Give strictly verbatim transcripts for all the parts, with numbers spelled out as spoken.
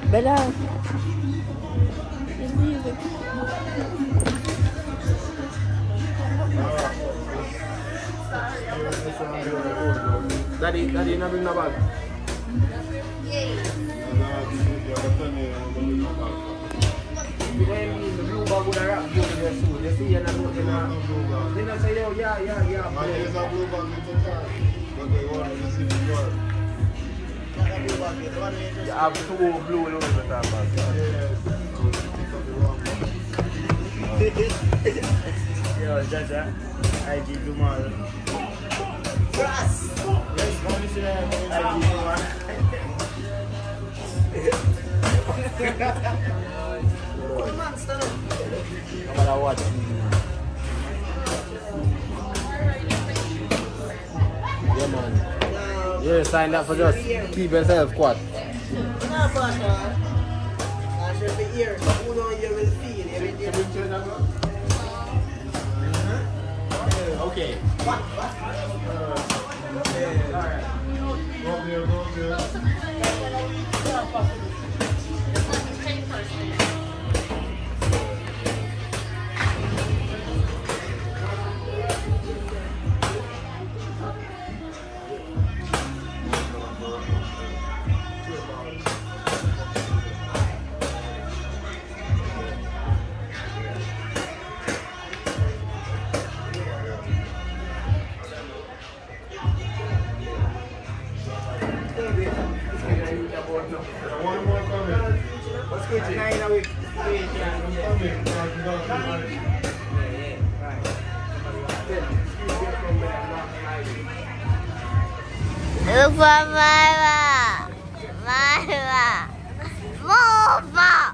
Better. Daddy, daddy, not bring no bag. When the blue bag would have wrapped you in your suit, you see, and I'm looking at you know, say, yo, yeah, yeah, yeah. Man, there's a blue bag in the car, but they want to see the door. You have two blue Louis Vuitton bags. Yo, Jaja, I give you more. Yes, Commissioner, I give you more. No matter what. Yeah, man. You signed up for just keep yourself quiet. Okay. What? Alright. Go there, go there. One more comment. What's good, Jay? Nine a week. Look for Mama. Mama. Mama.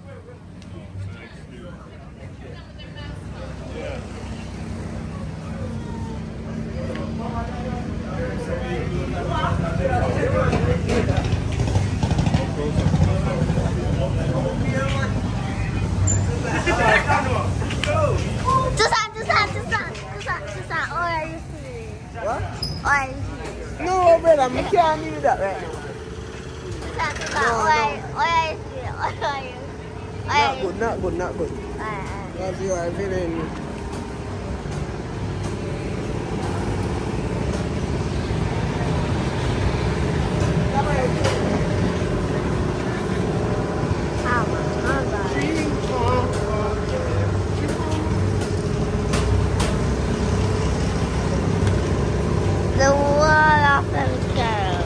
No, brother, I can't do that right now. No, no. Not good, not good, not good. Because you are feeling... The wall of the girl.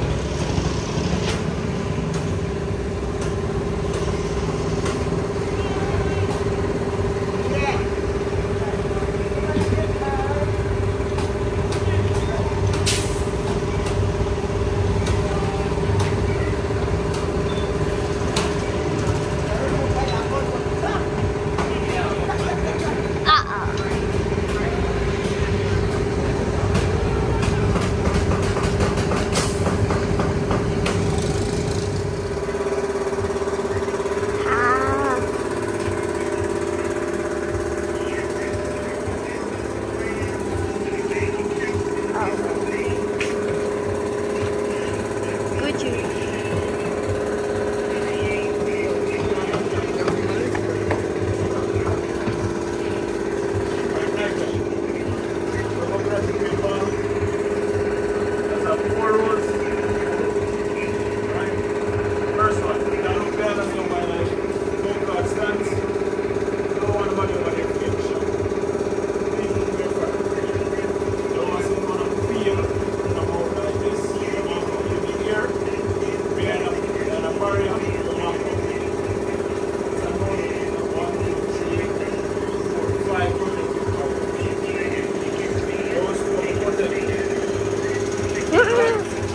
Mm-mm.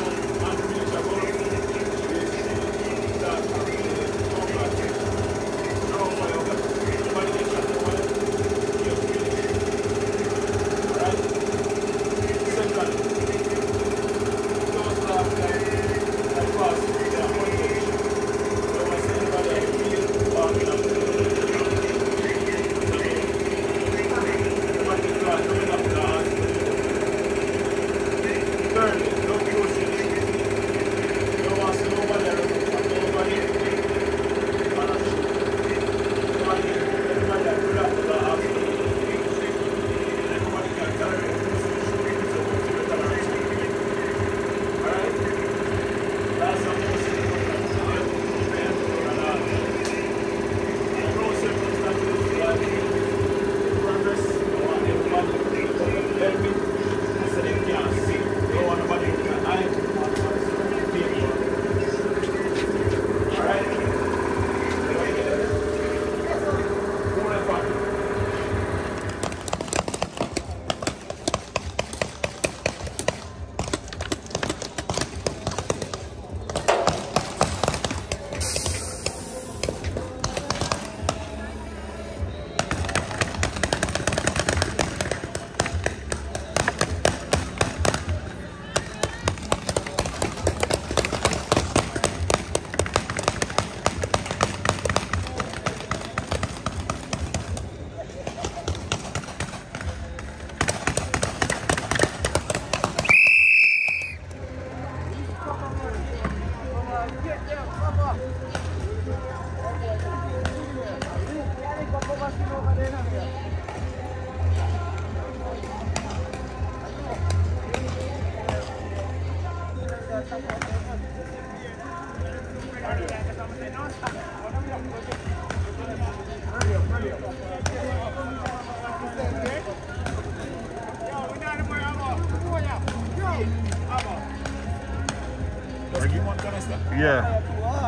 Yeah.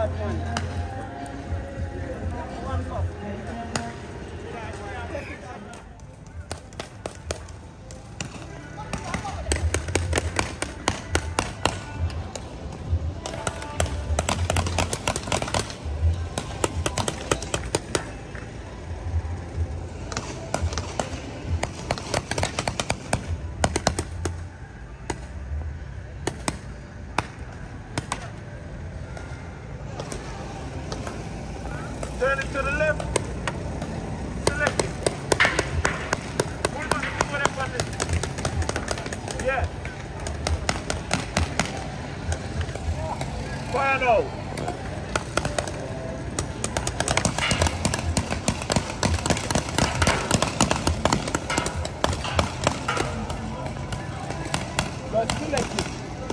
Turn it to the left. Select it. Pull back, pull left on this. Yeah. Fire now. Just select it.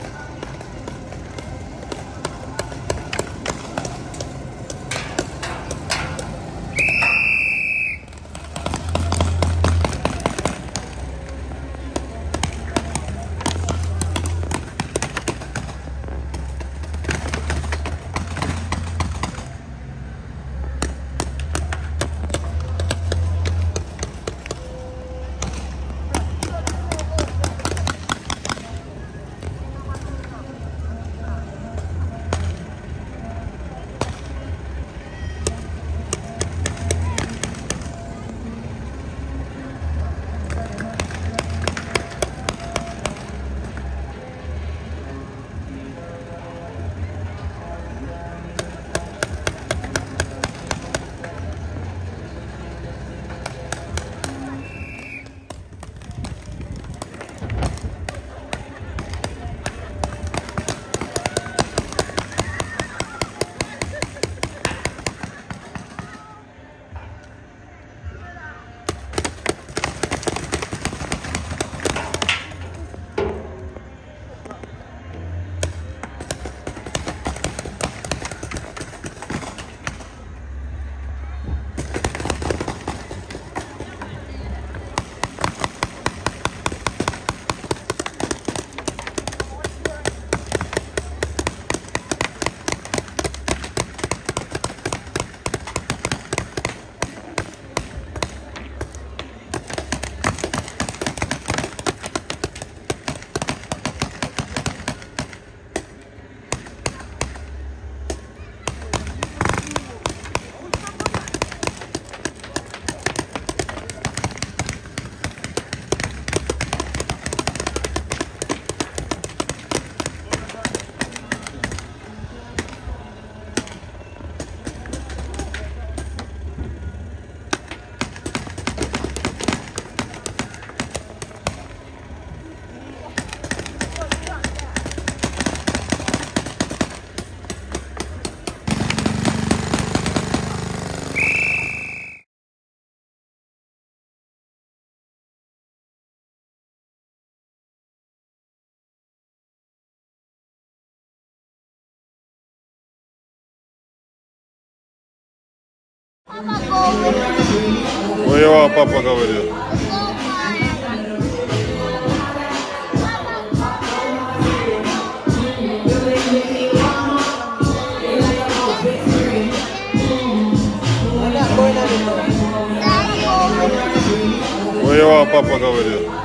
What your papa говорил? What your папа говорил?